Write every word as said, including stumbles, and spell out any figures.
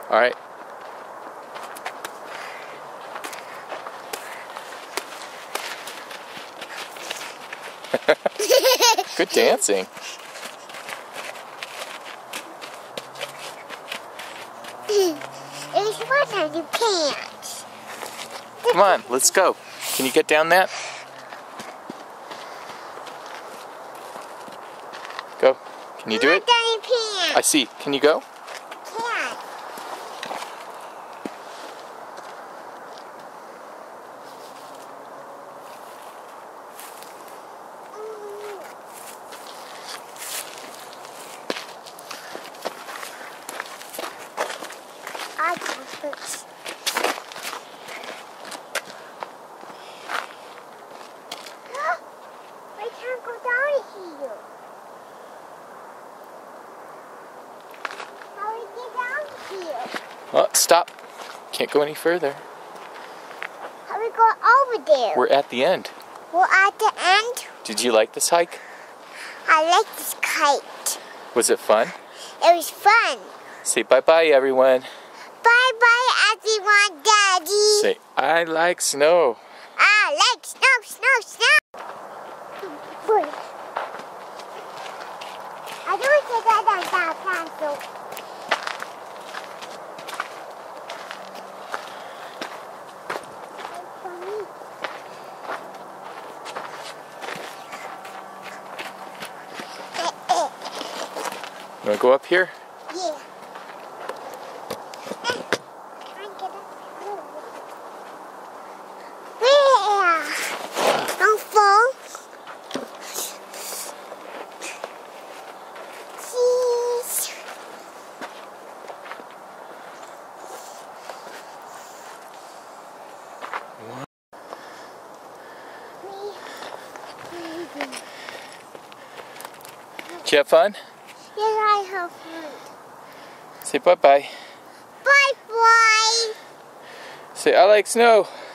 All right. Good dancing. There's one time you can't. Come on, let's go. Can you get down that? Go. Can you do it? You can't. I see. Can you go? Can't. I can't first. I can't go down here. How do we get down here? Oh, stop. Can't go any further. How do we go over there? We're at the end. We're at the end. Did you like this hike? I like this kite. Was it fun? It was fun. Say bye-bye, everyone. Bye-bye, everyone, Daddy. Say, I like snow. I like snow, snow, snow. Boy. I don't say that on that pencil. You want to go up here? Yeah. Where? Don't fall. Jeez. Did you have fun? Yes, I have fun. Say bye-bye. Bye-bye. Say, I like snow.